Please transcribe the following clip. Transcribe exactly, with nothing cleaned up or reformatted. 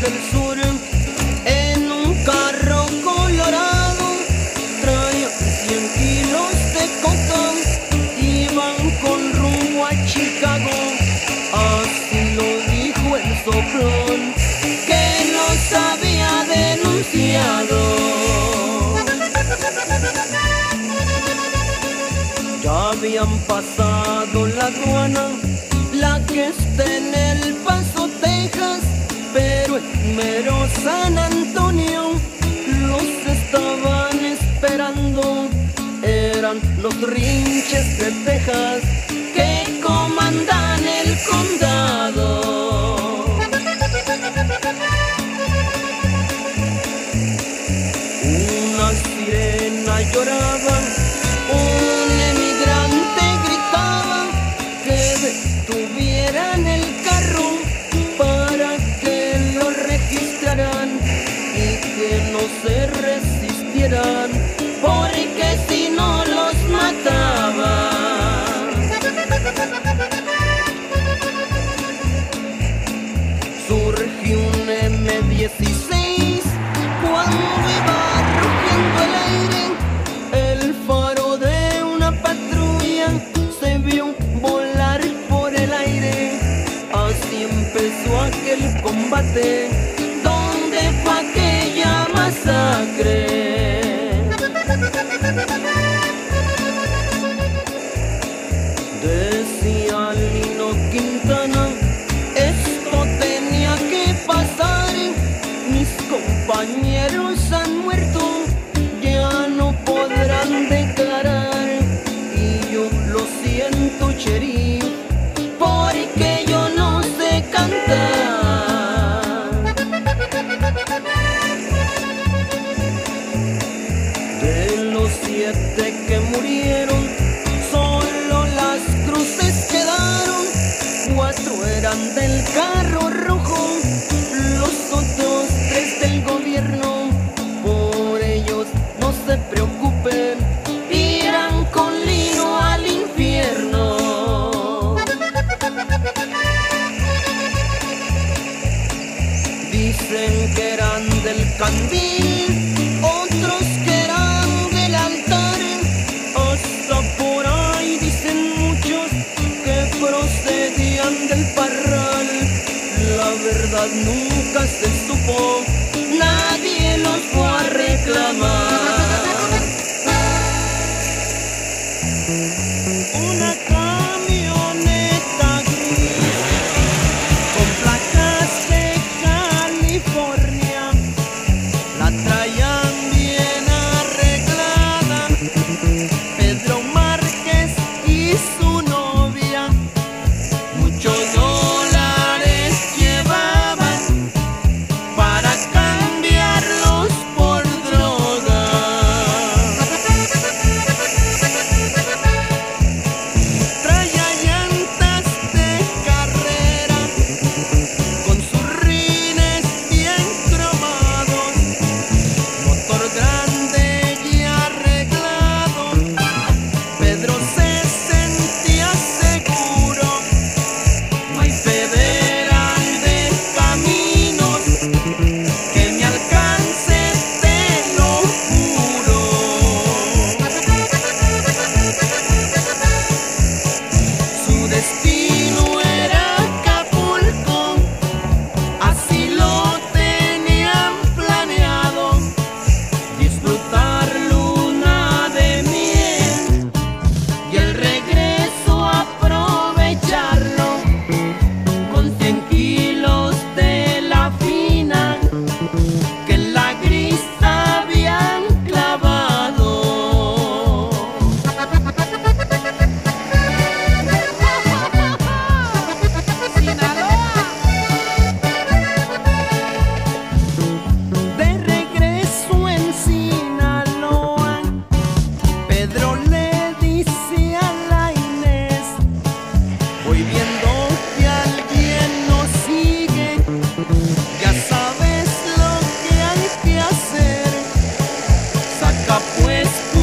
del sur en un carro colorado. Traía cien kilos de coca, iban con rumbo a Chicago. Así lo dijo el soplón que nos había denunciado. Ya habían pasado la aduana, la que está en El Paso, Texas, pero en mero San Antonio los estaban esperando. Eran los rinches de Texas que comandan el condado. Una sirena lloraba, un emigrante gritaba que detuvieran el carro para que lo registraran y que no se resistieran, porque si no los mataban. Surgió un eme dieciséis cuando iba rugiendo el aire. El faro de una patrulla se vio volar por el aire. Así empezó aquel combate, donde fue aquella masacre. Decía Lino Quintana, esto tenía que pasar. Mis compañeros han muerto, ya no podrán declarar. Y yo lo siento, sheriff, porque yo no sé cantar. De los siete que murieron, solo las cruces quedaron. Cuatro eran del carro rojo, los otros tres del gobierno. Por ellos no se preocupen, irán con Lino al infierno. Dicen que eran del candil, otros que eran del altar. Hasta por ahí dicen muchos que procedían del Parral. La verdad nunca se supo, nadie los fue a reclamar. Una camioneta gris con placas de California, la traían bien arreglada Pedro Márquez y su novia. Muchos dólares llevaban para cambiarlos por droga. Traía llantas de carrera con sus rines bien cromados, motor grande y arreglado. Pedro se sentía seguro, no hay federal de caminos que me alcance, te lo juro. Su destino era Acapulco, así lo tenían planeado. Disfrutar luna de miel y el regreso aprovecharlo con cien kilos de la fina que en la gris habían clavado. De regreso en Sinaloa, Pedro le dice a la Inés, voy viendo que alguien nos sigue, ya sabes lo que hay que hacer. Saca pues tu